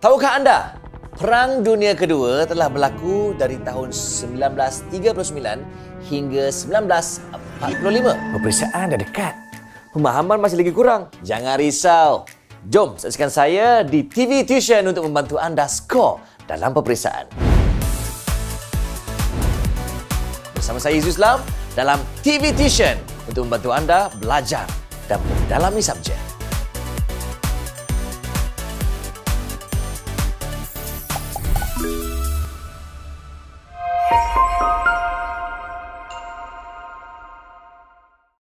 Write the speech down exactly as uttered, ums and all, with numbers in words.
Tahukah anda, Perang Dunia Kedua telah berlaku dari tahun sembilan belas tiga puluh sembilan hingga sembilan belas empat puluh lima. Peperiksaan dah dekat. Pemahaman masih lagi kurang. Jangan risau. Jom saksikan saya di T V Tuition untuk membantu anda skor dalam peperiksaan. Bersama saya Izzu Islam dalam T V Tuition untuk membantu anda belajar dan mendalami subjek.